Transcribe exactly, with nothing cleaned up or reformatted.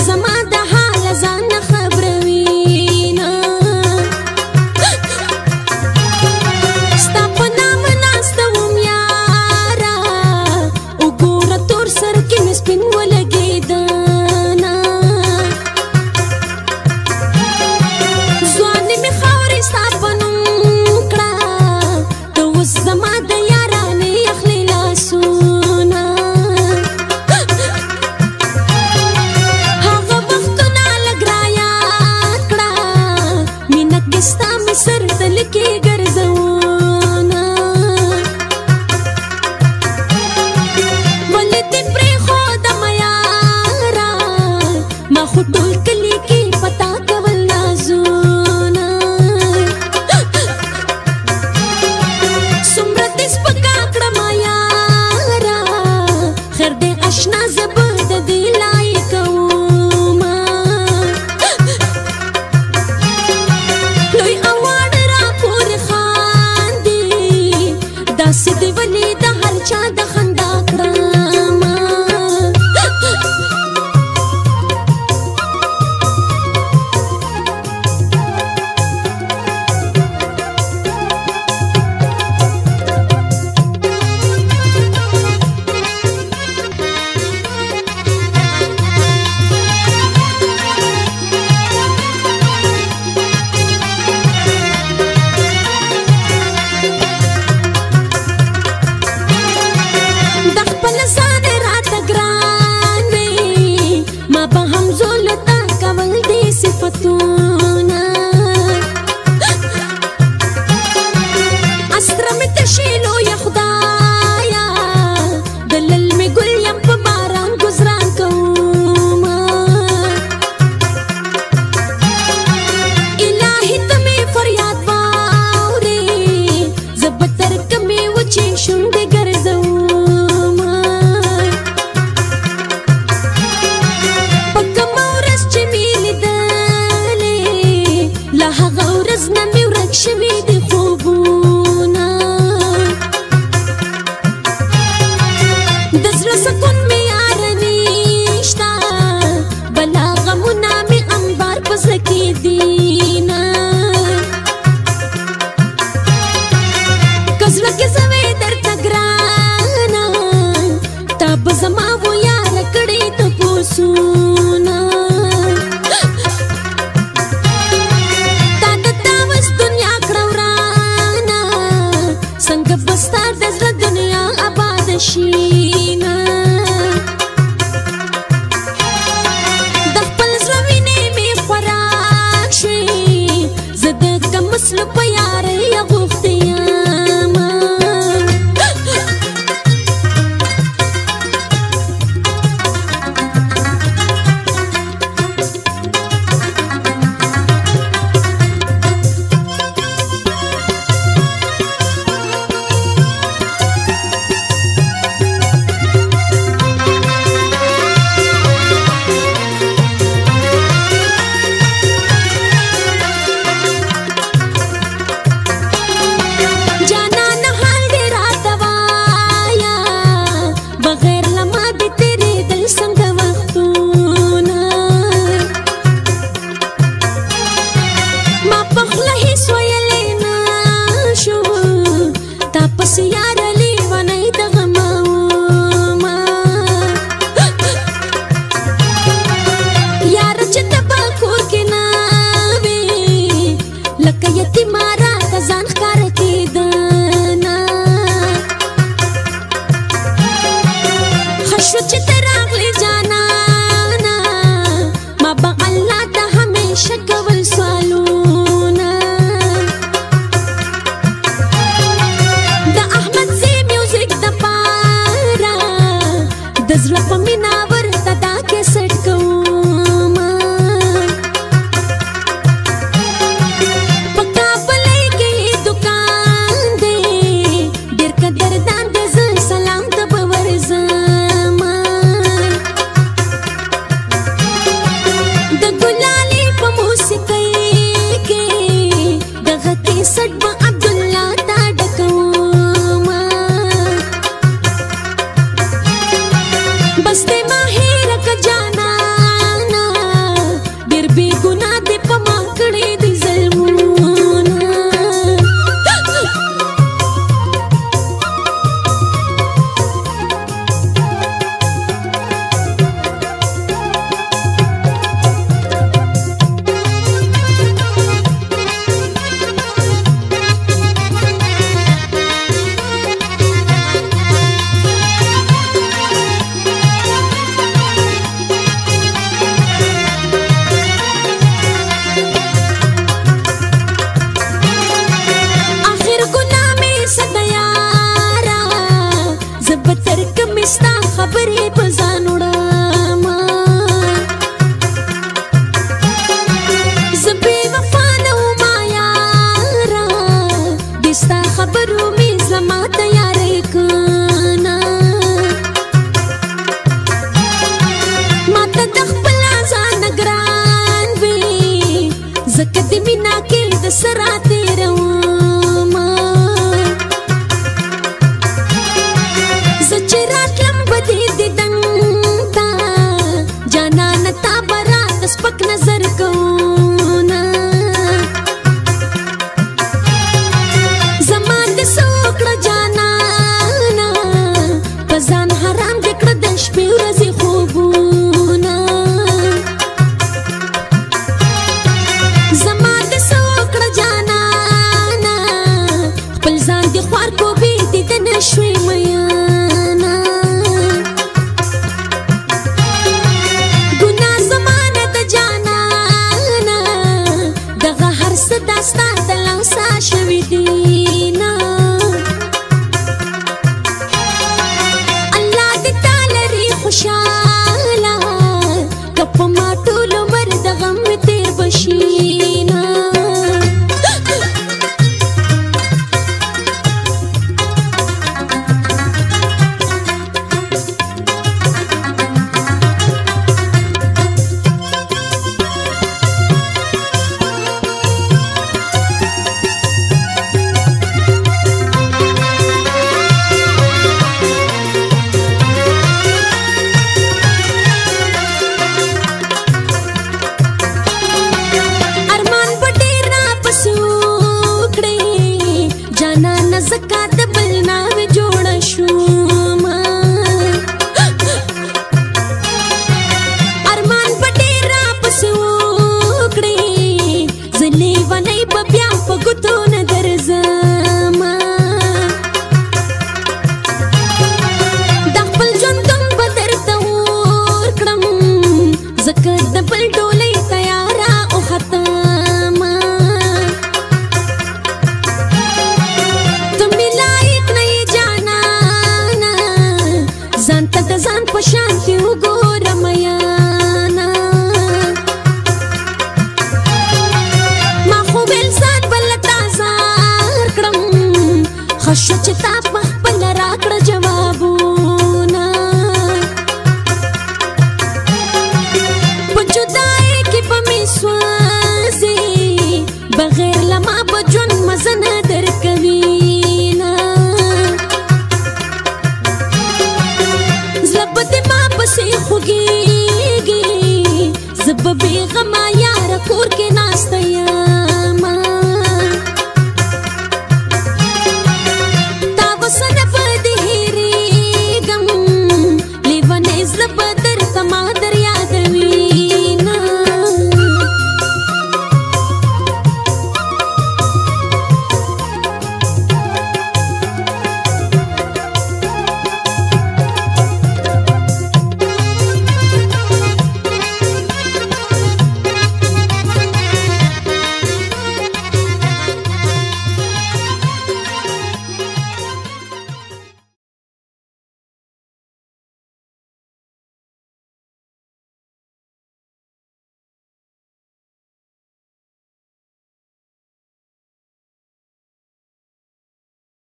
زما د حال ځان خبروي نه ستا په نام ناسته وم یاره وګوره تور سر کې مې سپین ولګېده نه ځواني مې خاورې ستا په نوم کړه ته اوس زما د یارانې اخلي لاسونه هغه وختونه لږ رایاد کړه مینه کې ستا مې سر تل کې ګرځونه ولې دې پرېښودمه یاره ما خو ټول کلي کې پتا کول نازونه څومره دې سپکه کړمه یاره خیر دې اشنا زه به د دې لایقه ومه لوی اواړ راپورې خاندي داسې دې ولې د هر چا د خندا کړمه د خپل ځان راته ګران وي ما به هم زوله تا کول دې صفتونه اسره مې تشې لویه خدایه د للمې ګل یم په باران ګزران کومه الهي ته مې فریاد واورې زه به تر کومې وچې شونډې ګرځومه په کومه ورځ چې مې لیدلې له هغه ورځ نه مې ورک شوي دي خوبونه د زړه سکون مې یاره نشته بلا غمونه مې انبار په زړه کې دي نه که زړه کې زه وې درته ګرانه تا به زما و یاره کړې تپوسونه تا د تاوس دنیا کړه ورانه څنګه به ستا د زړه دنیا آباده شي